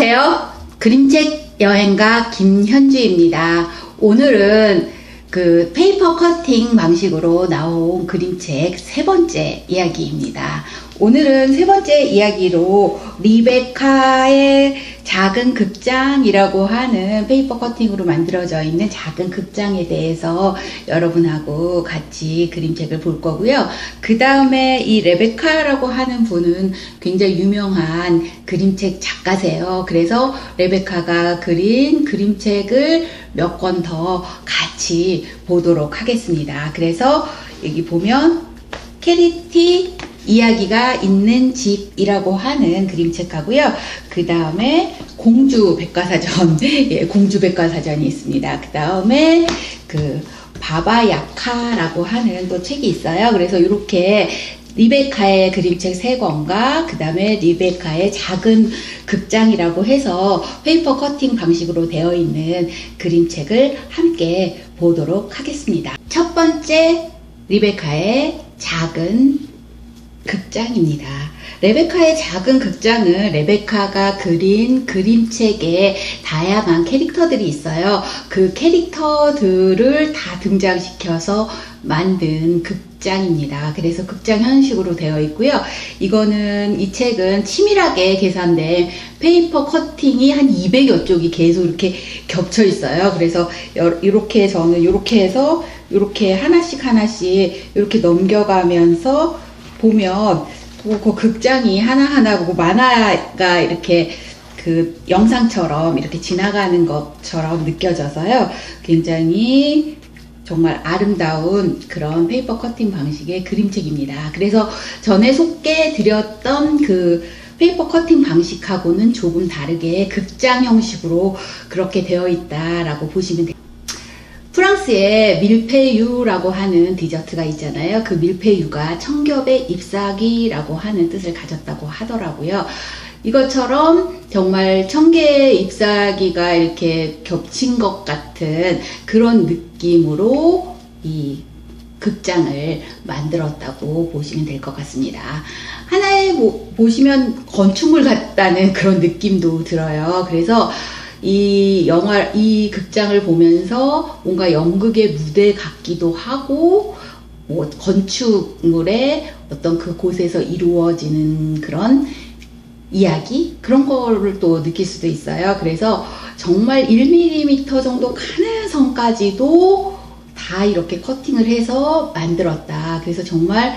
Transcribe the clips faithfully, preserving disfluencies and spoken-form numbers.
안녕하세요. 그림책 여행가 김현주입니다. 오늘은 그 페이퍼 커팅 방식으로 나온 그림책 세 번째 이야기입니다. 오늘은 세 번째 이야기로 리베카의 작은 극장이라고 하는 페이퍼 커팅으로 만들어져 있는 작은 극장에 대해서 여러분하고 같이 그림책을 볼 거고요. 그 다음에 이 레베카라고 하는 분은 굉장히 유명한 그림책 작가세요. 그래서 레베카가 그린 그림책을 몇 권 더 같이 보도록 하겠습니다. 그래서 여기 보면 캐리티 이야기가 있는 집이라고 하는 그림책하고요. 그 다음에 공주 백과사전, 예, 공주 백과사전이 있습니다. 그 다음에 그 바바야카라고 하는 또 책이 있어요. 그래서 이렇게 리베카의 그림책 세 권과 그 다음에 리베카의 작은 극장이라고 해서 페이퍼 커팅 방식으로 되어 있는 그림책을 함께 보도록 하겠습니다. 첫 번째, 리베카의 작은 극장입니다. 레베카의 작은 극장은 레베카가 그린 그림책에 다양한 캐릭터들이 있어요. 그 캐릭터들을 다 등장시켜서 만든 극장입니다. 그래서 극장 형식으로 되어 있고요. 이거는 이 책은 치밀하게 계산된 페이퍼 커팅이 한 이백여 쪽이 계속 이렇게 겹쳐 있어요. 그래서 이렇게 저는 이렇게 해서 이렇게 하나씩 하나씩 이렇게 넘겨가면서 보면 그 극장이 하나하나 보고 만화가 이렇게 그 영상처럼 이렇게 지나가는 것처럼 느껴져서요. 굉장히 정말 아름다운 그런 페이퍼 커팅 방식의 그림책입니다. 그래서 전에 소개해드렸던 그 페이퍼 커팅 방식하고는 조금 다르게 극장 형식으로 그렇게 되어 있다라고 보시면 됩니다. 프랑스에 밀페유라고 하는 디저트가 있잖아요. 그 밀페유가 청겹의 잎사귀라고 하는 뜻을 가졌다고 하더라고요. 이것처럼 정말 청개의 잎사귀가 이렇게 겹친 것 같은 그런 느낌으로 이 극장을 만들었다고 보시면 될 것 같습니다. 하나에 보, 보시면 건축물 같다는 그런 느낌도 들어요. 그래서 이 영화, 이 극장을 보면서 뭔가 연극의 무대 같기도 하고, 뭐 건축물의 어떤 그곳에서 이루어지는 그런 이야기? 그런 거를 또 느낄 수도 있어요. 그래서 정말 일 밀리미터 정도 가는 선까지도 다 이렇게 커팅을 해서 만들었다. 그래서 정말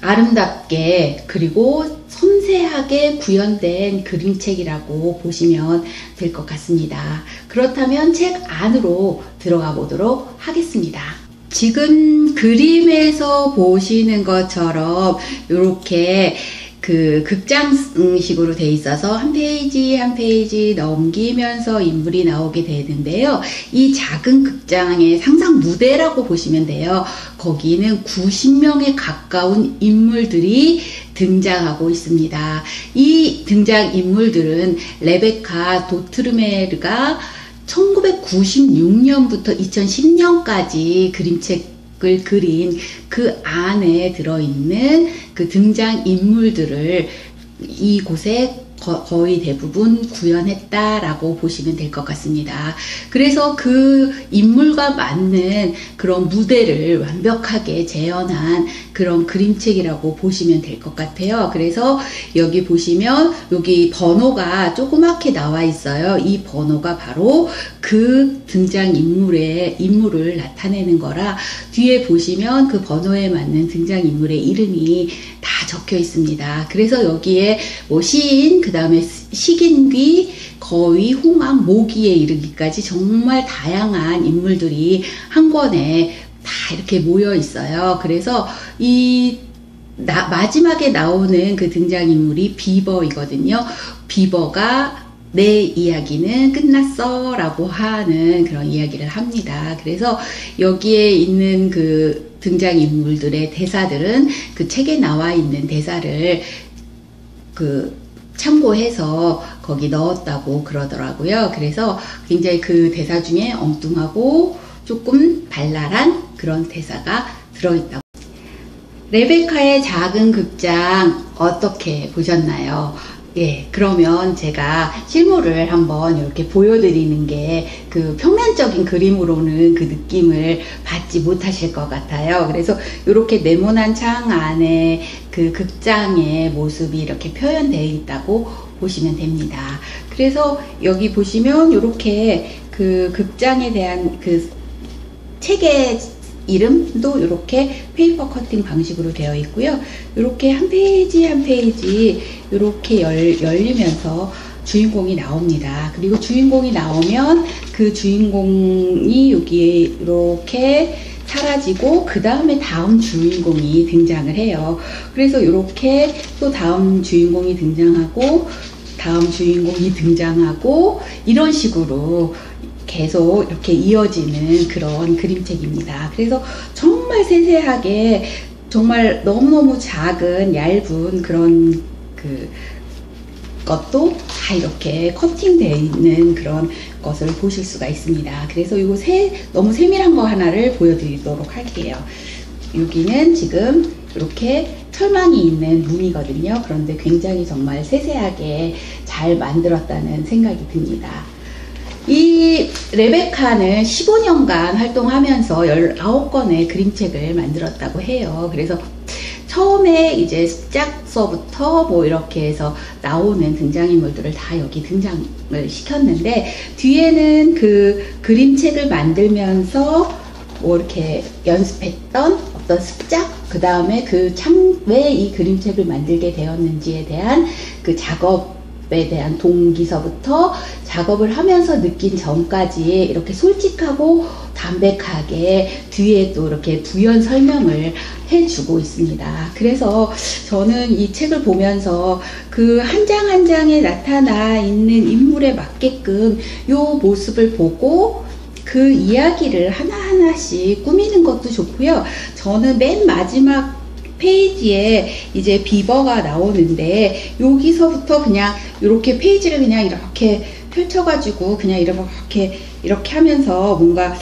아름답게 그리고 섬세하게 구현된 그림책이라고 보시면 될 것 같습니다. 그렇다면 책 안으로 들어가 보도록 하겠습니다. 지금 그림에서 보시는 것처럼 이렇게 그 극장식으로 돼 있어서 한 페이지 한 페이지 넘기면서 인물이 나오게 되는데요. 이 작은 극장의 상상 무대라고 보시면 돼요. 거기는 구십 명에 가까운 인물들이 등장하고 있습니다. 이 등장 인물들은 레베카 도트르메르가 천구백구십육 년부터 이천십 년까지 그림책 을 그린 그 안에 들어있는 그 등장 인물들을 이곳에 거, 거의 대부분 구현했다라고 보시면 될 것 같습니다. 그래서 그 인물과 맞는 그런 무대를 완벽하게 재현한 그런 그림책이라고 보시면 될 것 같아요. 그래서 여기 보시면 여기 번호가 조그맣게 나와 있어요. 이 번호가 바로 그 등장 인물의 인물을 나타내는 거라 뒤에 보시면 그 번호에 맞는 등장 인물의 이름이 다 적혀 있습니다. 그래서 여기에 뭐 시인, 그 다음에 식인귀, 거위, 홍학, 모기에 이르기까지 정말 다양한 인물들이 한 권에 다 이렇게 모여 있어요. 그래서 이 나, 마지막에 나오는 그 등장인물이 비버이거든요. 비버가 내 이야기는 끝났어 라고 하는 그런 이야기를 합니다. 그래서 여기에 있는 그 등장인물들의 대사들은 그 책에 나와 있는 대사를 그 참고해서 거기 넣었다고 그러더라고요. 그래서 굉장히 그 대사 중에 엉뚱하고 조금 발랄한 그런 대사가 들어있다고. 레베카의 작은 극장 어떻게 보셨나요? 예, 그러면 제가 실물을 한번 이렇게 보여드리는 게 그 평면적인 그림으로는 그 느낌을 받지 못하실 것 같아요. 그래서 이렇게 네모난 창 안에 그 극장의 모습이 이렇게 표현되어 있다고 보시면 됩니다. 그래서 여기 보시면 이렇게 그 극장에 대한 그 책의 이름도 이렇게 페이퍼 커팅 방식으로 되어 있고요. 이렇게 한 페이지 한 페이지 이렇게 열, 열리면서 주인공이 나옵니다. 그리고 주인공이 나오면 그 주인공이 여기에 이렇게 사라지고 그 다음에 다음 주인공이 등장을 해요. 그래서 이렇게 또 다음 주인공이 등장하고 다음 주인공이 등장하고 이런 식으로 계속 이렇게 이어지는 그런 그림책입니다. 그래서 정말 세세하게 정말 너무너무 작은 얇은 그런 그 것도 다 이렇게 커팅되어 있는 그런 것을 보실 수가 있습니다. 그래서 이거 세, 너무 세밀한 거 하나를 보여드리도록 할게요. 여기는 지금 이렇게 철망이 있는 문이거든요. 그런데 굉장히 정말 세세하게 잘 만들었다는 생각이 듭니다. 이 레베카는 십오 년간 활동하면서 열아홉 권의 그림책을 만들었다고 해요. 그래서 처음에 이제 습작서부터 뭐 이렇게 해서 나오는 등장인물들을 다 여기 등장을 시켰는데, 뒤에는 그 그림책을 만들면서 뭐 이렇게 연습했던 어떤 습작, 그 다음에 그 참 왜 이 그림책을 만들게 되었는지에 대한 그 작업에 대한 동기서부터 작업을 하면서 느낀 점까지 이렇게 솔직하고 담백하게 뒤에 또 이렇게 부연 설명을 해주고 있습니다. 그래서 저는 이 책을 보면서 그 한 장 한 장에 나타나 있는 인물에 맞게끔 이 모습을 보고 그 이야기를 하나하나씩 꾸미는 것도 좋고요. 저는 맨 마지막 페이지에 이제 비버가 나오는데, 여기서부터 그냥 이렇게 페이지를 그냥 이렇게 펼쳐가지고 그냥 이렇게 이렇게 하면서 뭔가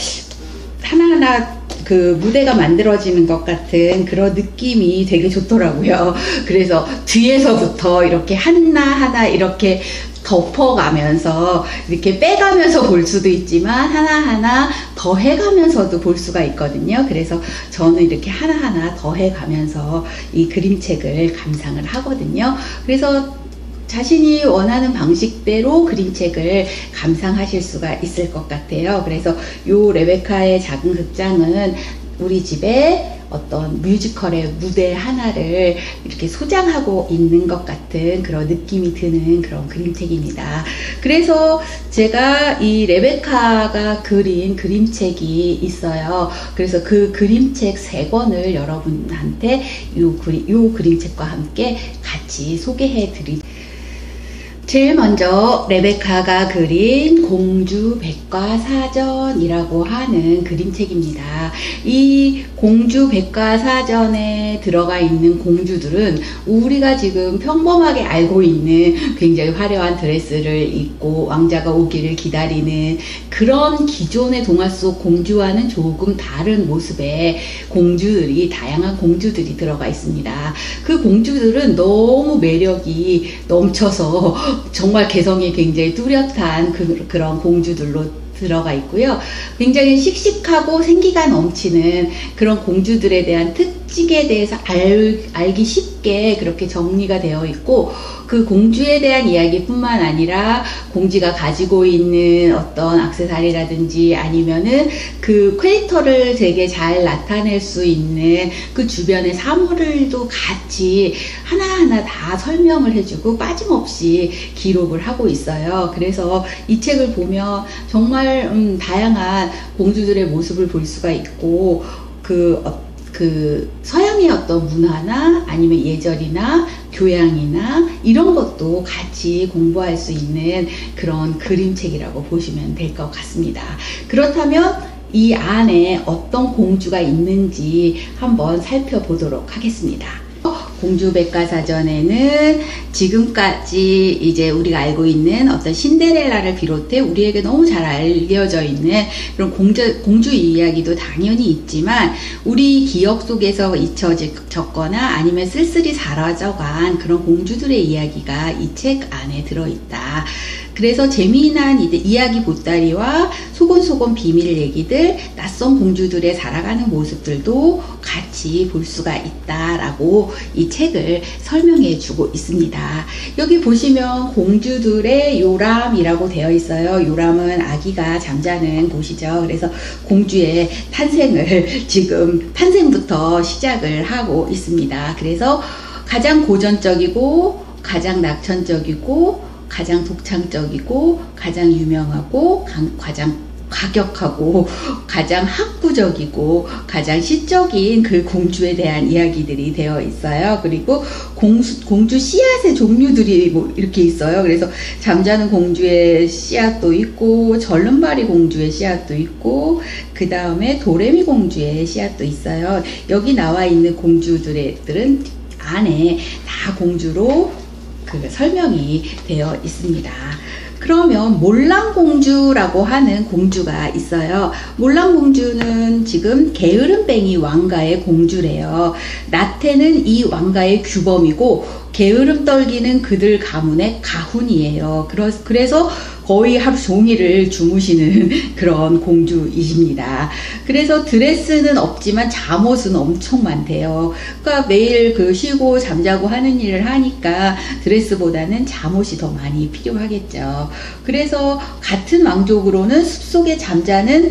하나하나 그 무대가 만들어지는 것 같은 그런 느낌이 되게 좋더라고요. 그래서 뒤에서부터 이렇게 하나하나 이렇게 덮어가면서 이렇게 빼가면서 볼 수도 있지만 하나하나 더해가면서도 볼 수가 있거든요. 그래서 저는 이렇게 하나하나 더해가면서 이 그림책을 감상을 하거든요. 그래서 자신이 원하는 방식대로 그림책을 감상하실 수가 있을 것 같아요. 그래서 요 레베카의 작은 극장은 우리 집에 어떤 뮤지컬의 무대 하나를 이렇게 소장하고 있는 것 같은 그런 느낌이 드는 그런 그림책입니다. 그래서 제가 이 레베카가 그린 그림책이 있어요. 그래서 그 그림책 세 권을 여러분한테 요, 그리, 요 그림책과 함께 같이 소개해 드리 제일 먼저 레베카가 그린 공주 백과사전이라고 하는 그림책입니다. 이 공주 백과사전에 들어가 있는 공주들은 우리가 지금 평범하게 알고 있는 굉장히 화려한 드레스를 입고 왕자가 오기를 기다리는 그런 기존의 동화 속 공주와는 조금 다른 모습의 공주들이, 다양한 공주들이 들어가 있습니다. 그 공주들은 너무 매력이 넘쳐서 정말 개성이 굉장히 뚜렷한 그, 그런 공주들로 들어가 있고요. 굉장히 씩씩하고 생기가 넘치는 그런 공주들에 대한 특징에 대해서 알, 알기 쉽게 그렇게 정리가 되어 있고, 그 공주에 대한 이야기뿐만 아니라 공주가 가지고 있는 어떤 액세서리라든지 아니면은 그 캐릭터를 되게 잘 나타낼 수 있는 그 주변의 사물들도 같이 하나하나 다 설명을 해주고 빠짐없이 기록을 하고 있어요. 그래서 이 책을 보면 정말 음, 다양한 공주들의 모습을 볼 수가 있고, 그 어, 그 서양의 어떤 문화나 아니면 예절이나 교양이나 이런 것도 같이 공부할 수 있는 그런 그림책이라고 보시면 될 것 같습니다. 그렇다면 이 안에 어떤 공주가 있는지 한번 살펴보도록 하겠습니다. 공주백과사전에는 지금까지 이제 우리가 알고 있는 어떤 신데렐라를 비롯해 우리에게 너무 잘 알려져 있는 그런 공주, 공주 이야기도 당연히 있지만 우리 기억 속에서 잊혀졌거나 아니면 쓸쓸히 사라져간 그런 공주들의 이야기가 이 책 안에 들어있다. 그래서 재미난 이야기 보따리와 소곤소곤 비밀 얘기들, 낯선 공주들의 살아가는 모습들도 같이 볼 수가 있다라고 이 책을 설명해 주고 있습니다. 여기 보시면 공주들의 요람이라고 되어 있어요. 요람은 아기가 잠자는 곳이죠. 그래서 공주의 탄생을 지금 탄생부터 시작을 하고 있습니다. 그래서 가장 고전적이고 가장 낙천적이고 가장 독창적이고 가장 유명하고 가장 과격하고 가장 학구적이고 가장 시적인 그 공주에 대한 이야기들이 되어 있어요. 그리고 공수, 공주 씨앗의 종류들이 뭐 이렇게 있어요. 그래서 잠자는 공주의 씨앗도 있고 절름발이 공주의 씨앗도 있고 그 다음에 도레미 공주의 씨앗도 있어요. 여기 나와 있는 공주들은 안에 다 공주로 그 설명이 되어 있습니다. 그러면 몰랑공주라고 하는 공주가 있어요. 몰랑공주는 지금 게으름뱅이 왕가의 공주래요. 나태는 이 왕가의 규범이고 게으름 떨기는 그들 가문의 가훈이에요. 그래서 거의 하루 종일을 주무시는 그런 공주이십니다. 그래서 드레스는 없지만 잠옷은 엄청 많대요. 그러니까 매일 그 쉬고 잠자고 하는 일을 하니까 드레스보다는 잠옷이 더 많이 필요하겠죠. 그래서 같은 왕족으로는 숲속에 잠자는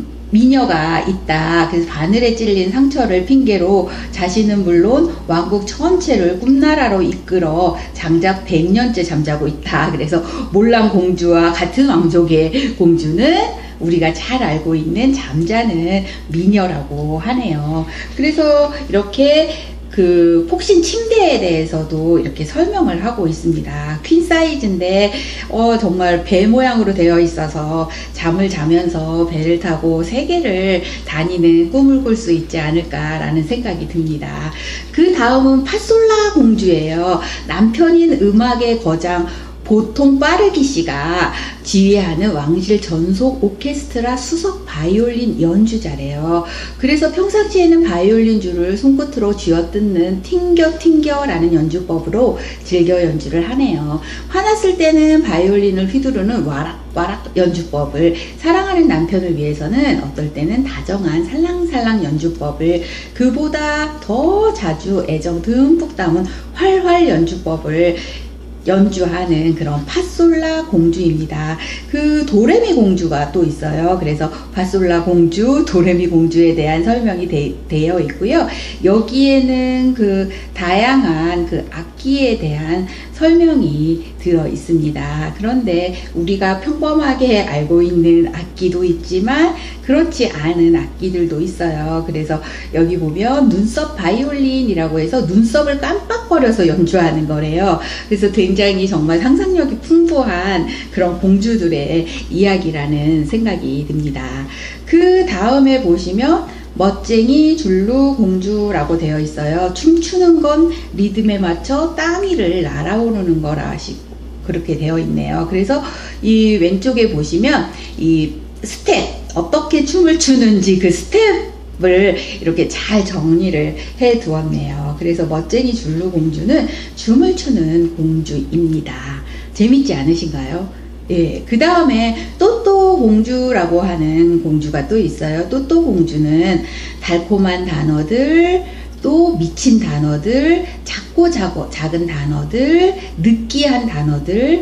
미녀가 있다. 그래서 바늘에 찔린 상처를 핑계로 자신은 물론 왕국 전체를 꿈나라로 이끌어 장작 백 년째 잠자고 있다. 그래서 몰랑공주와 같은 왕족의 공주는 우리가 잘 알고 있는 잠자는 미녀라고 하네요. 그래서 이렇게 그 폭신 침대에 대해서도 이렇게 설명을 하고 있습니다. 퀸 사이즈인데 어 정말 배 모양으로 되어 있어서 잠을 자면서 배를 타고 세계를 다니는 꿈을 꿀 수 있지 않을까라는 생각이 듭니다. 그 다음은 파솔라 공주예요. 남편인 음악의 거장 보통 빠르기 씨가 지휘하는 왕실 전속 오케스트라 수석 바이올린 연주자래요. 그래서 평상시에는 바이올린 줄을 손끝으로 쥐어뜯는 튕겨 튕겨라는 연주법으로 즐겨 연주를 하네요. 화났을 때는 바이올린을 휘두르는 와락 와락 연주법을, 사랑하는 남편을 위해서는 어떨 때는 다정한 살랑살랑 연주법을, 그보다 더 자주 애정 듬뿍 담은 활활 연주법을 연주하는 그런 파솔라 공주입니다. 그 도레미 공주가 또 있어요. 그래서 파솔라 공주, 도레미 공주에 대한 설명이 되, 되어 있고요. 여기에는 그 다양한 그 악기에 대한 설명이 들어 있습니다. 그런데 우리가 평범하게 알고 있는 악기도 있지만 그렇지 않은 악기들도 있어요. 그래서 여기 보면 눈썹 바이올린이라고 해서 눈썹을 깜빡거려서 연주하는 거래요. 그래서 굉장히 정말 상상력이 풍부한 그런 공주들의 이야기라는 생각이 듭니다. 그 다음에 보시면 멋쟁이 줄루 공주라고 되어 있어요. 춤추는 건 리듬에 맞춰 땅 위를 날아오르는 거라 그렇게 되어 있네요. 그래서 이 왼쪽에 보시면 이 스텝, 어떻게 춤을 추는지 그 스텝을 이렇게 잘 정리를 해 두었네요. 그래서 멋쟁이 줄루 공주는 춤을 추는 공주입니다. 재밌지 않으신가요? 예, 그 다음에 또또 공주라고 하는 공주가 또 있어요. 또또 공주는 달콤한 단어들, 또 미친 단어들, 작고 작고 작은 단어들, 느끼한 단어들,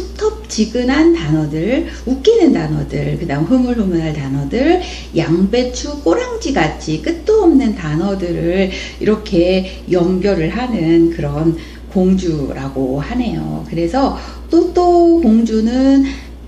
후텁지근한 단어들, 웃기는 단어들, 그 다음 흐물흐물한 단어들, 양배추 꼬랑지같이 끝도 없는 단어들을 이렇게 연결을 하는 그런 공주라고 하네요. 그래서 또또 공주는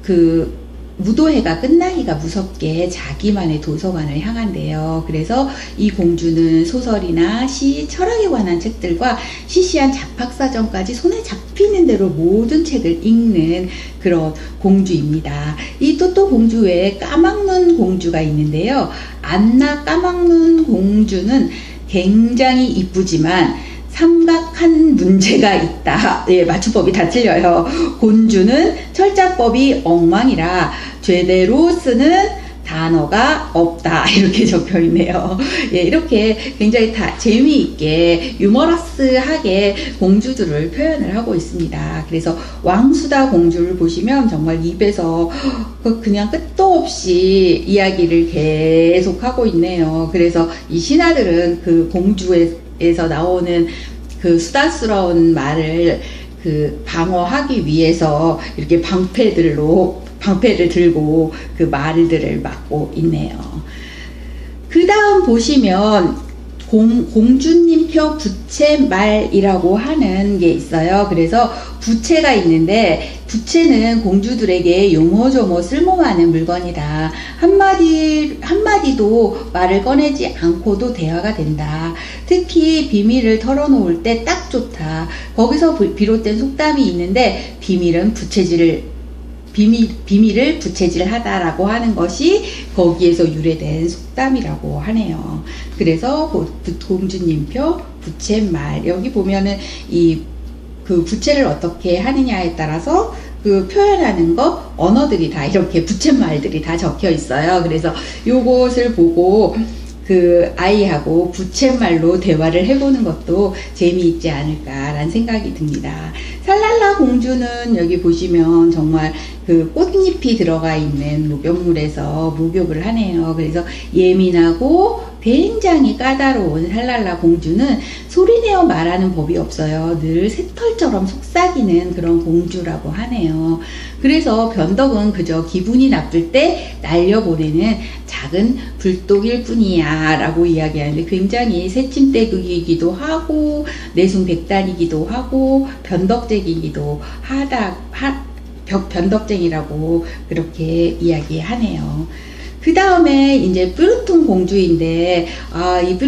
그 무도회가 끝나기가 무섭게 자기만의 도서관을 향한대요. 그래서 이 공주는 소설이나 시, 철학에 관한 책들과 시시한 잡학사전까지 손에 잡히는 대로 모든 책을 읽는 그런 공주입니다. 이 또또 공주 외에 까막눈 공주가 있는데요. 안나 까막눈 공주는 굉장히 이쁘지만 삼각한 문제가 있다. 예, 맞춤법이 다 틀려요. 곤주는 철자법이 엉망이라 제대로 쓰는 단어가 없다. 이렇게 적혀 있네요. 예, 이렇게 굉장히 다 재미있게 유머러스하게 공주들을 표현을 하고 있습니다. 그래서 왕수다 공주를 보시면 정말 입에서 그냥 끝도 없이 이야기를 계속 하고 있네요. 그래서 이 신하들은 그 공주에서 나오는 그 수다스러운 말을 그 방어하기 위해서 이렇게 방패들로 방패를 들고 그 말들을 막고 있네요. 그 다음 보시면 공, 공주님표 부채말이라고 하는 게 있어요. 그래서 부채가 있는데 부채는 공주들에게 요모조모 쓸모 많은 물건이다. 한마디, 한마디도 말을 꺼내지 않고도 대화가 된다. 특히 비밀을 털어놓을 때 딱 좋다. 거기서 비롯된 속담이 있는데 비밀은 부채질을 비밀, 비밀을 부채질하다라고 하는 것이 거기에서 유래된 속담이라고 하네요. 그래서 공주님표 부채말, 여기 보면은 이 그 부채를 어떻게 하느냐에 따라서 그 표현하는 거 언어들이 다 이렇게 부채말들이 다 적혀 있어요. 그래서 요것을 보고 그 아이하고 부채말로 대화를 해보는 것도 재미있지 않을까라는 생각이 듭니다. 살랄라 공주는 여기 보시면 정말 그 꽃잎이 들어가 있는 목욕물에서 목욕을 하네요. 그래서 예민하고 굉장히 까다로운 살랄라 공주는 소리내어 말하는 법이 없어요. 늘 새털처럼 속삭이는 그런 공주라고 하네요. 그래서 변덕은 그저 기분이 나쁠 때 날려보내는 작은 불독일 뿐이야 라고 이야기하는데 굉장히 새침대극이기도 하고 내숭백단이기도 하고 변덕쟁이기도 하다 하, 변덕쟁이라고 그렇게 이야기하네요. 그 다음에 이제 뾰루퉁 공주인데, 아, 이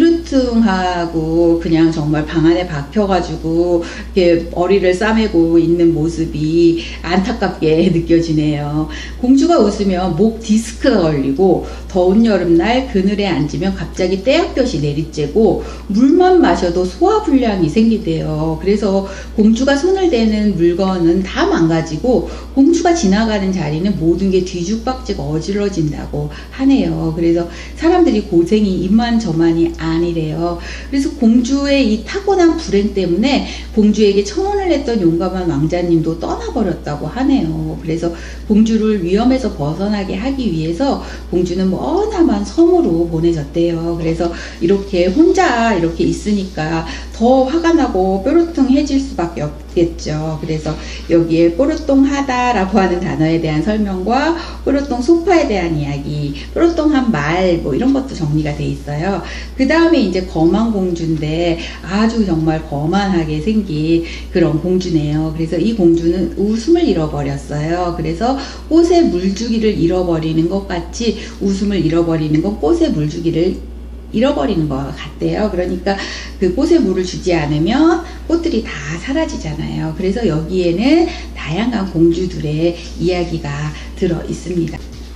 뾰루퉁하고 그냥 정말 방 안에 박혀가지고, 이렇게 머리를 싸매고 있는 모습이 안타깝게 느껴지네요. 공주가 웃으면 목 디스크가 걸리고, 더운 여름날 그늘에 앉으면 갑자기 떼약볕이 내리쬐고, 물만 마셔도 소화불량이 생기대요. 그래서 공주가 손을 대는 물건은 다 망가지고, 공주가 지나가는 자리는 모든 게 뒤죽박죽 어질러진다고 하네요. 그래서 사람들이 고생이 이만저만이 아니래요. 그래서 공주의 이 타고난 불행 때문에 공주에게 청혼을 했던 용감한 왕자님도 떠나버렸다고 하네요. 그래서 공주를 위험에서 벗어나게 하기 위해서 공주는 머나만 섬으로 보내졌대요. 그래서 이렇게 혼자 이렇게 있으니까 더 화가 나고 뾰루퉁해질 수밖에 없겠죠. 그래서 여기에 뾰루통하다 라고 하는 단어에 대한 설명과 뾰루통 소파에 대한 이야기, 뾰루통한 말, 뭐 이런 것도 정리가 돼 있어요. 그 다음에 이제 거만 공주인데 아주 정말 거만하게 생긴 그런 공주네요. 그래서 이 공주는 웃음을 잃어버렸어요. 그래서 꽃에 물주기를 잃어버리는 것 같이 웃음을 잃어버리는 건 꽃에 물주기를 잃어버리는 것 같대요. 그러니까 그 꽃에 물을 주지 않으면 꽃들이 다 사라지잖아요. 그래서 여기에는 다양한 공주들의 이야기가 들어 있습니다.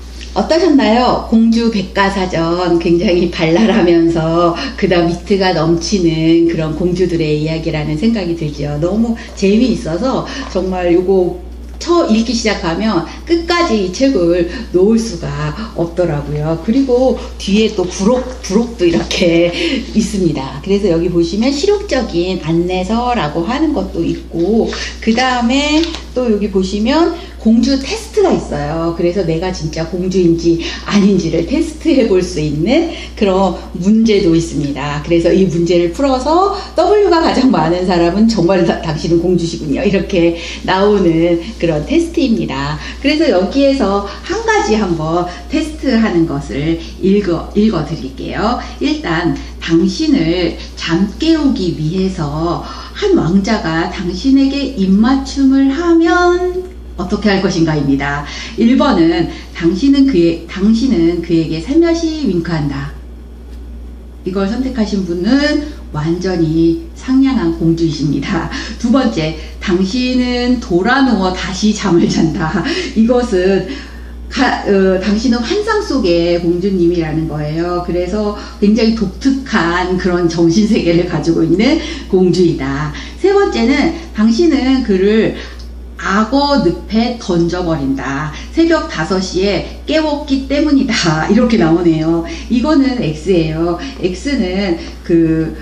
어떠셨나요? 공주 백과사전 굉장히 발랄하면서 그다음 위트가 넘치는 그런 공주들의 이야기라는 생각이 들죠. 너무 재미있어서 정말 요거 처 읽기 시작하면 끝까지 이 책을 놓을 수가 없더라고요. 그리고 뒤에 또 부록, 부록도 이렇게 있습니다. 그래서 여기 보시면 실용적인 안내서라고 하는 것도 있고, 그 다음에 또 여기 보시면 공주 테스트가 있어요. 그래서 내가 진짜 공주인지 아닌지를 테스트해 볼 수 있는 그런 문제도 있습니다. 그래서 이 문제를 풀어서 W가 가장 많은 사람은 정말 다, 당신은 공주시군요. 이렇게 나오는 그런 테스트입니다. 그래서 여기에서 한 가지 한번 테스트하는 것을 읽어, 읽어 드릴게요. 일단 당신을 잠 깨우기 위해서 한 왕자가 당신에게 입맞춤을 하면 어떻게 할 것인가입니다. 일 번은 당신은 그의, 당신은 그에게 살며시 윙크한다. 이걸 선택하신 분은 완전히 상냥한 공주이십니다. 두 번째, 당신은 돌아 누워 다시 잠을 잔다. 이것은 가, 어, 당신은 환상 속의 공주님이라는 거예요. 그래서 굉장히 독특한 그런 정신세계를 가지고 있는 공주이다. 세 번째는 당신은 그를 악어 늪에 던져버린다. 새벽 다섯 시에 깨웠기 때문이다. 이렇게 나오네요. 이거는 X예요. X는 그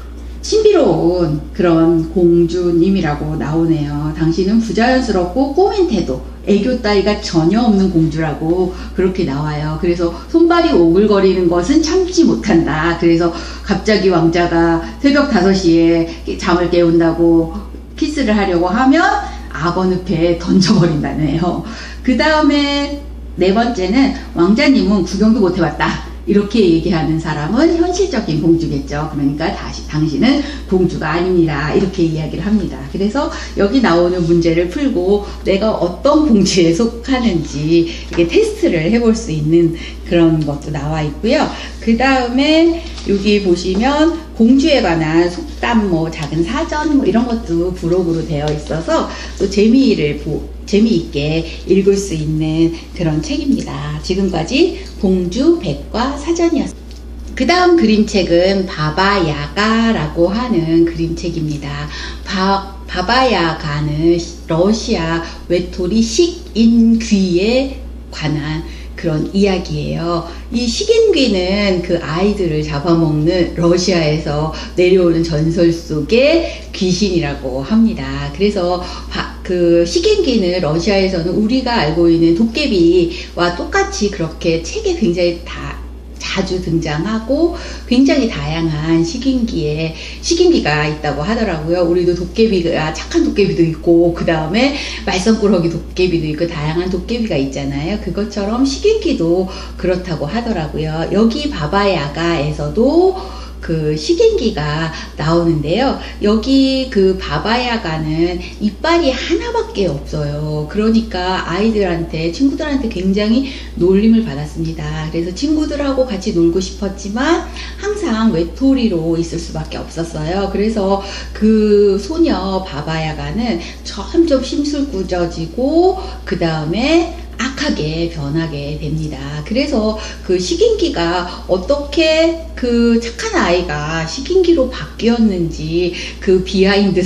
신비로운 그런 공주님이라고 나오네요. 당신은 부자연스럽고 꼬맨 태도, 애교 따위가 전혀 없는 공주라고 그렇게 나와요. 그래서 손발이 오글거리는 것은 참지 못한다. 그래서 갑자기 왕자가 새벽 다섯 시에 잠을 깨운다고 키스를 하려고 하면 악어 늪에 던져버린다네요. 그 다음에 네 번째는 왕자님은 구경도 못 해봤다. 이렇게 얘기하는 사람은 현실적인 공주겠죠. 그러니까 다시 당신은 공주가 아닙니다. 이렇게 이야기를 합니다. 그래서 여기 나오는 문제를 풀고 내가 어떤 공주에 속하는지 이렇게 테스트를 해볼 수 있는 그런 것도 나와 있고요. 그 다음에 여기 보시면 공주에 관한 속담, 뭐 작은 사전 뭐 이런 것도 부록으로 되어 있어서 또 재미를 보, 재미있게 읽을 수 있는 그런 책입니다. 지금까지 공주 백과 사전이었습니다. 그 다음 그림책은 바바야가라고 하는 그림책입니다. 바, 바바야가는 러시아 외톨이 식인귀에 관한 그런 이야기예요. 이 식인귀는 그 아이들을 잡아먹는 러시아에서 내려오는 전설 속의 귀신이라고 합니다. 그래서 바, 그 식인귀는 러시아에서는 우리가 알고 있는 도깨비와 똑같이 그렇게 책에 굉장히 다 자주 등장하고 굉장히 다양한 식인귀에 식인귀가 있다고 하더라고요. 우리도 도깨비가 착한 도깨비도 있고 그 다음에 말썽꾸러기 도깨비도 있고 다양한 도깨비가 있잖아요. 그것처럼 식인귀도 그렇다고 하더라고요. 여기 바바야가에서도 그 식인귀가 나오는데요. 여기 그 바바야가는 이빨이 하나밖에 없어요. 그러니까 아이들한테, 친구들한테 굉장히 놀림을 받았습니다. 그래서 친구들하고 같이 놀고 싶었지만 항상 외톨이로 있을 수밖에 없었어요. 그래서 그 소녀 바바야가는 점점 심술꾸져지고 그 다음에 악하게 변하게 됩니다. 그래서 그 식인귀가 어떻게 그 착한 아이가 식인귀로 바뀌었는지 그 비하인드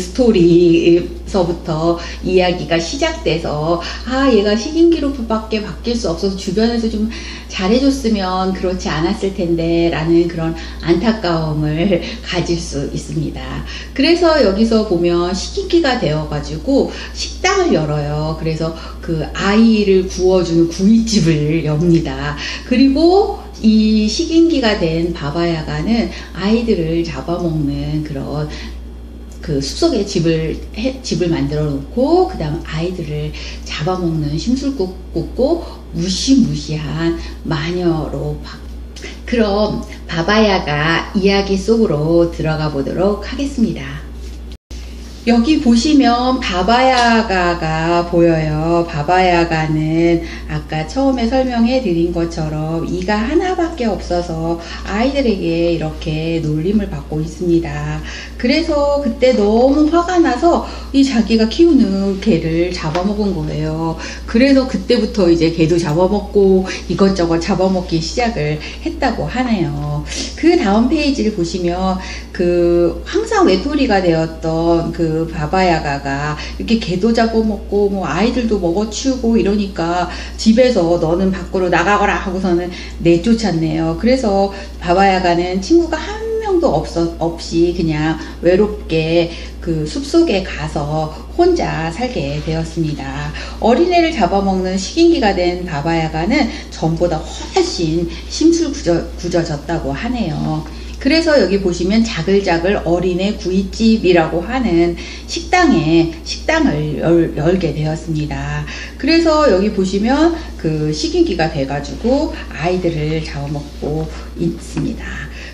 스토리서부터 이야기가 시작돼서 아 얘가 식인귀로 밖에 바뀔 수 없어서 주변에서 좀 잘해줬으면 그렇지 않았을 텐데 라는 그런 안타까움을 가질 수 있습니다. 그래서 여기서 보면 식인귀가 되어가지고 식당을 열어요. 그래서 그 아이를 구워주는 구이집을 엽니다. 그리고 이 식인귀가 된 바바야가는 아이들을 잡아먹는 그런 그 숲속에 집을 해, 집을 만들어 놓고 그 다음 아이들을 잡아먹는 심술궂고 무시무시한 마녀로 바... 그럼 바바야가 이야기 속으로 들어가 보도록 하겠습니다. 여기 보시면 바바야가가 보여요. 바바야가는 아까 처음에 설명해 드린 것처럼 이가 하나밖에 없어서 아이들에게 이렇게 놀림을 받고 있습니다. 그래서 그때 너무 화가 나서 이 자기가 키우는 개를 잡아먹은 거예요. 그래서 그때부터 이제 개도 잡아먹고 이것저것 잡아먹기 시작을 했다고 하네요. 그 다음 페이지를 보시면 그 항상 외톨이가 되었던 그 바바야가가 이렇게 개도 잡아먹고 뭐 아이들도 먹어치우고 이러니까 집에서 너는 밖으로 나가거라 하고서는 내쫓았네요. 그래서 바바야가는 친구가 한 명도 없어, 없이 그냥 외롭게 그 숲속에 가서 혼자 살게 되었습니다. 어린애를 잡아먹는 식인귀가 된 바바야가는 전보다 훨씬 심술궂어졌다고 하네요. 그래서 여기 보시면 자글자글 어린애 구이집이라고 하는 식당에 식당을 열, 열게 되었습니다. 그래서 여기 보시면 그 식인귀가 돼가지고 아이들을 잡아먹고 있습니다.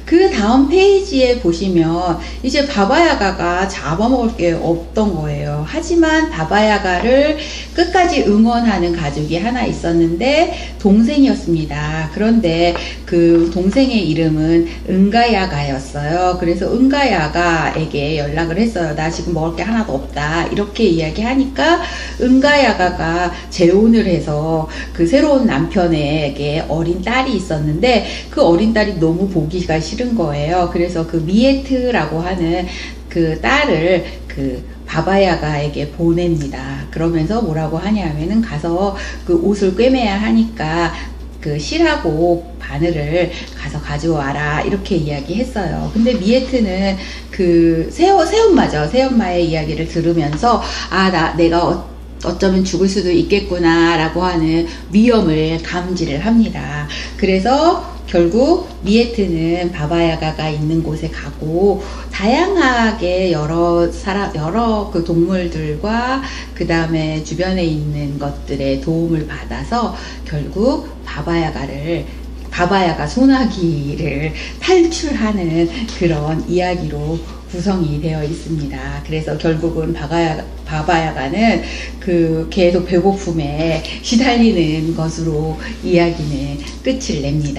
그 다음 페이지에 보시면 이제 바바야가가 잡아먹을 게 없던 거예요. 하지만 바바야가를 끝까지 응원하는 가족이 하나 있었는데 동생이었습니다. 그런데 그 동생의 이름은 은가야가였어요. 그래서 은가야가에게 연락을 했어요. 나 지금 먹을 게 하나도 없다. 이렇게 이야기하니까 은가야가가 재혼을 해서 그 새로운 남편에게 어린 딸이 있었는데 그 어린 딸이 너무 보기가 싫은 거예요. 그래서 그 미에트라고 하는 그 딸을 그 바바야가에게 보냅니다. 그러면서 뭐라고 하냐면은 가서 그 옷을 꿰매야 하니까 그 실하고 바늘을 가서 가져와라 이렇게 이야기했어요. 근데 미에트는 그 새어, 새엄마죠. 새엄마의 이야기를 들으면서 아, 나 내가 어, 어쩌면 죽을 수도 있겠구나 라고 하는 위험을 감지를 합니다. 그래서 결국 미에트는 바바야가가 있는 곳에 가고 다양하게 여러 사람, 여러 그 동물들과 그 다음에 주변에 있는 것들의 도움을 받아서 결국 바바야가를 바바야가 소나기를 탈출하는 그런 이야기로 구성이 되어 있습니다. 그래서 결국은 바바야가, 바바야가는 그 계속 배고픔에 시달리는 것으로 이야기는 끝을 냅니다.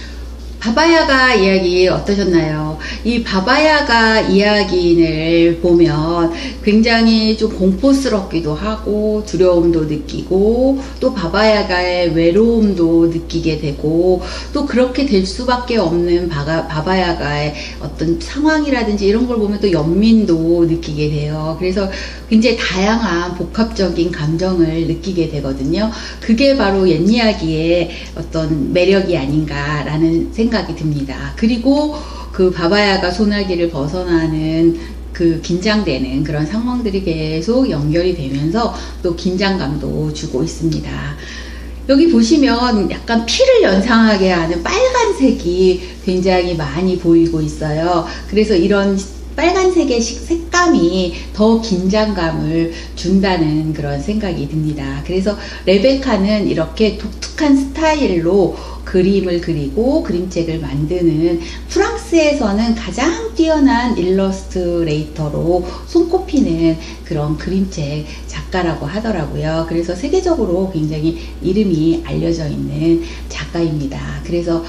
바바야가 이야기 어떠셨나요? 이 바바야가 이야기를 보면 굉장히 좀 공포스럽기도 하고 두려움도 느끼고 또 바바야가의 외로움도 느끼게 되고 또 그렇게 될 수밖에 없는 바가, 바바야가의 어떤 상황이라든지 이런 걸 보면 또 연민도 느끼게 돼요. 그래서 굉장히 다양한 복합적인 감정을 느끼게 되거든요. 그게 바로 옛 이야기의 어떤 매력이 아닌가라는 생각이 듭니다. 그리고 그 바바야가 소나기를 벗어나는 그 긴장되는 그런 상황들이 계속 연결이 되면서 또 긴장감도 주고 있습니다. 여기 보시면 약간 피를 연상하게 하는 빨간색이 굉장히 많이 보이고 있어요. 그래서 이런 빨간색의 색감이 더 긴장감을 준다는 그런 생각이 듭니다. 그래서 레베카는 이렇게 독특한 스타일로 그림을 그리고 그림책을 만드는 프랑스에서는 가장 뛰어난 일러스트레이터로 손꼽히는 그런 그림책 작가라고 하더라고요. 그래서 세계적으로 굉장히 이름이 알려져 있는 작가입니다. 그래서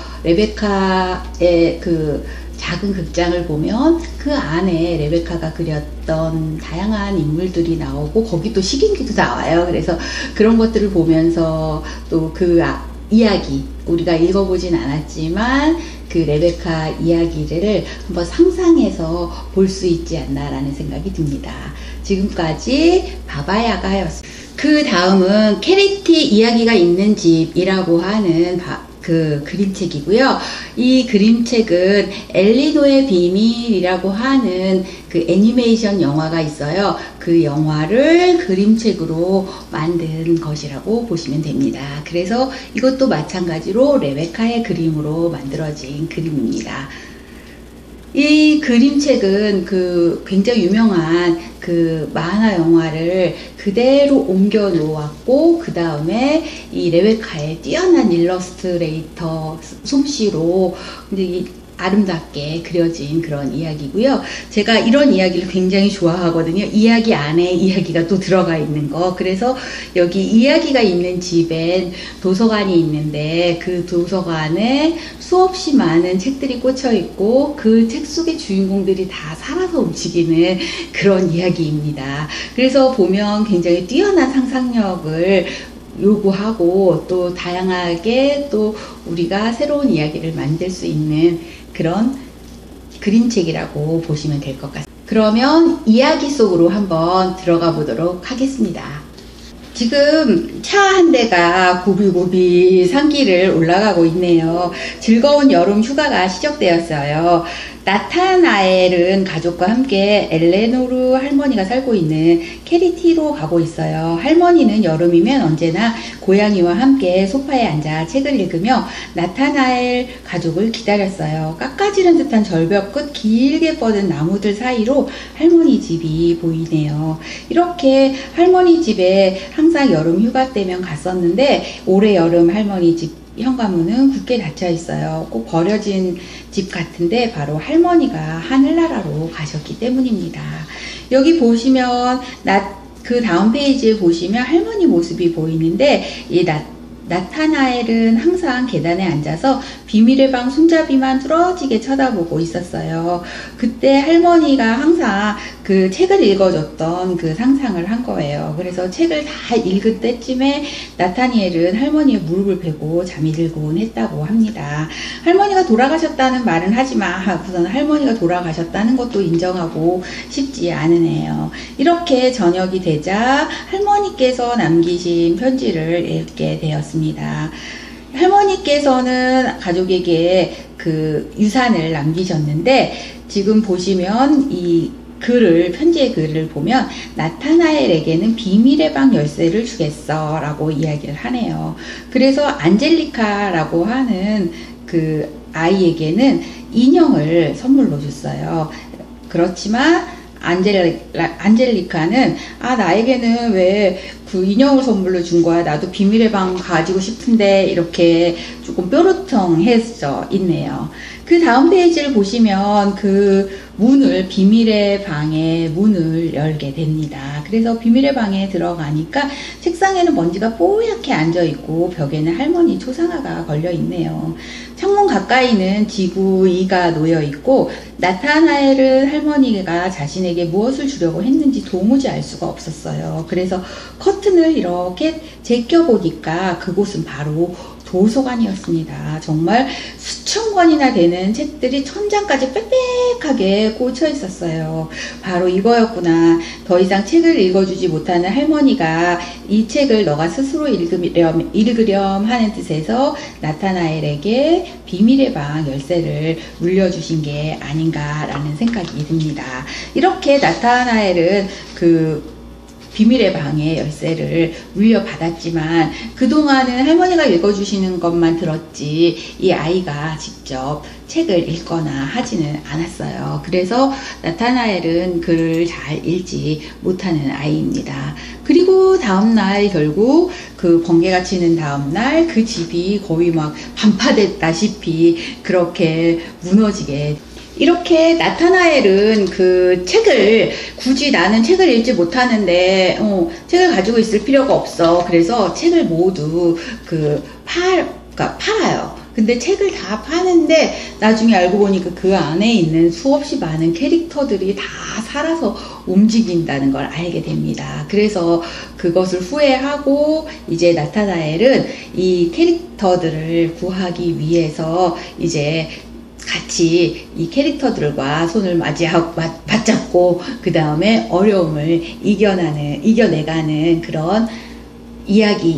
레베카의 그 작은 극장을 보면 그 안에 레베카가 그렸던 다양한 인물들이 나오고 거기 또 식인귀도 나와요. 그래서 그런 것들을 보면서 또 그 이야기, 우리가 읽어보진 않았지만 그 레베카 이야기를 한번 상상해서 볼 수 있지 않나라는 생각이 듭니다. 지금까지 바바야가였습니다. 그 다음은 캐리티 이야기가 있는 집이라고 하는 바, 그 그림책이고요. 이 그림책은 엘리노의 비밀이라고 하는 그 애니메이션 영화가 있어요. 그 영화를 그림책으로 만든 것이라고 보시면 됩니다. 그래서 이것도 마찬가지로 레베카의 그림으로 만들어진 그림입니다. 이 그림책은 그 굉장히 유명한 그 만화 영화를 그대로 옮겨 놓았고 그 다음에 이 레베카의 뛰어난 일러스트레이터 솜씨로 근데 이 아름답게 그려진 그런 이야기고요. 제가 이런 이야기를 굉장히 좋아하거든요. 이야기 안에 이야기가 또 들어가 있는 거. 그래서 여기 이야기가 있는 집엔 도서관이 있는데 그 도서관에 수없이 많은 책들이 꽂혀 있고 그 책 속의 주인공들이 다 살아서 움직이는 그런 이야기입니다. 그래서 보면 굉장히 뛰어난 상상력을 요구하고 또 다양하게 또 우리가 새로운 이야기를 만들 수 있는 그런 그림책이라고 보시면 될 것 같습니다. 그러면 이야기 속으로 한번 들어가 보도록 하겠습니다. 지금 차 한 대가 고비고비 산길을 올라가고 있네요. 즐거운 여름 휴가가 시작되었어요. 나타나엘은 가족과 함께 엘레노르 할머니가 살고 있는 캐리티로 가고 있어요. 할머니는 여름이면 언제나 고양이와 함께 소파에 앉아 책을 읽으며 나타나엘 가족을 기다렸어요. 깎아지른 듯한 절벽 끝 길게 뻗은 나무들 사이로 할머니 집이 보이네요. 이렇게 할머니 집에 항상 여름 휴가 때면 갔었는데 올해 여름 할머니 집 현관문은 굳게 닫혀 있어요. 꼭 버려진 집 같은데 바로 할머니가 하늘나라로 가셨기 때문입니다. 여기 보시면 나, 그 다음 페이지에 보시면 할머니 모습이 보이는데 이 나, 나타나엘은 항상 계단에 앉아서 비밀의 방 손잡이만 뚫어지게 쳐다보고 있었어요. 그때 할머니가 항상 그 책을 읽어줬던 그 상상을 한 거예요. 그래서 책을 다 읽을 때쯤에 나타니엘은 할머니의 무릎을 베고 잠이 들곤 했다고 합니다. 할머니가 돌아가셨다는 말은 하지만 우선 할머니가 돌아가셨다는 것도 인정하고 싶지 않으네요. 이렇게 저녁이 되자 할머니께서 남기신 편지를 읽게 되었습니다. 할머니께서는 가족에게 그 유산을 남기셨는데 지금 보시면 이 글을, 편지의 글을 보면 나타나엘에게는 비밀의 방 열쇠를 주겠어 라고 이야기를 하네요. 그래서 안젤리카라고 하는 그 아이에게는 인형을 선물로 줬어요. 그렇지만 안젤리카, 안젤리카는 아 나에게는 왜 그 인형을 선물로 준 거야, 나도 비밀의 방 가지고 싶은데, 이렇게 조금 뾰루통해져 있네요. 그 다음 페이지를 보시면 그 문을, 비밀의 방의 문을 열게 됩니다. 그래서 비밀의 방에 들어가니까 책상에는 먼지가 뽀얗게 앉아있고 벽에는 할머니 초상화가 걸려있네요. 창문 가까이는 지구 이가 놓여있고 나타나엘은 할머니가 자신에게 무엇을 주려고 했는지 도무지 알 수가 없었어요. 그래서 커튼을 이렇게 제껴보니까 그곳은 바로 도서관이었습니다. 정말 수천 권이나 되는 책들이 천장까지 빽빽하게 꽂혀 있었어요. 바로 이거였구나. 더 이상 책을 읽어주지 못하는 할머니가 이 책을 너가 스스로 읽으렴, 읽으렴 하는 뜻에서 나타나엘에게 비밀의 방 열쇠를 물려주신 게 아닌가라는 생각이 듭니다. 이렇게 나타나엘은 그 비밀의 방의 열쇠를 물려받았지만 그동안은 할머니가 읽어주시는 것만 들었지 이 아이가 직접 책을 읽거나 하지는 않았어요. 그래서 나타나엘은 글을 잘 읽지 못하는 아이입니다. 그리고 다음날 결국 그 번개가 치는 다음날 그 집이 거의 막 반파됐다시피 그렇게 무너지게, 이렇게 나타나엘은 그 책을 굳이 나는 책을 읽지 못하는데 어, 책을 가지고 있을 필요가 없어. 그래서 책을 모두 그 팔, 그러니까 팔아요. 근데 책을 다 파는데 나중에 알고 보니까 그 안에 있는 수없이 많은 캐릭터들이 다 살아서 움직인다는 걸 알게 됩니다. 그래서 그것을 후회하고 이제 나타나엘은 이 캐릭터들을 구하기 위해서 이제 같이 이 캐릭터들과 손을 맞이하고 맞, 맞잡고 그 다음에 어려움을 이겨나는 이겨내가는 그런 이야기.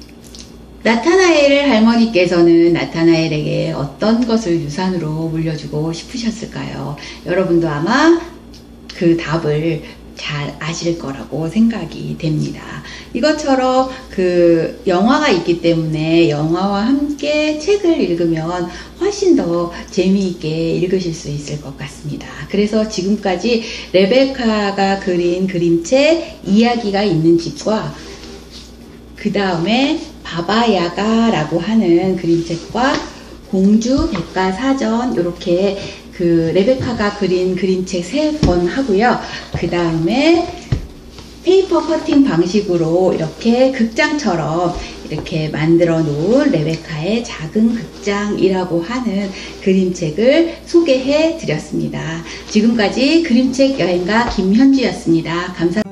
나타나엘 할머니께서는 나타나엘에게 어떤 것을 유산으로 물려주고 싶으셨을까요? 여러분도 아마 그 답을 잘 아실 거라고 생각이 됩니다. 이것처럼 그 영화가 있기 때문에 영화와 함께 책을 읽으면 훨씬 더 재미있게 읽으실 수 있을 것 같습니다. 그래서 지금까지 레베카가 그린 그림책 이야기가 있는 집과 그 다음에 바바야가라고 하는 그림책과 공주 백과사전, 이렇게 그 레베카가 그린 그림책 세 권 하고요. 그 다음에 페이퍼 커팅 방식으로 이렇게 극장처럼 이렇게 만들어 놓은 레베카의 작은 극장이라고 하는 그림책을 소개해 드렸습니다. 지금까지 그림책 여행가 김현주였습니다. 감사합니다.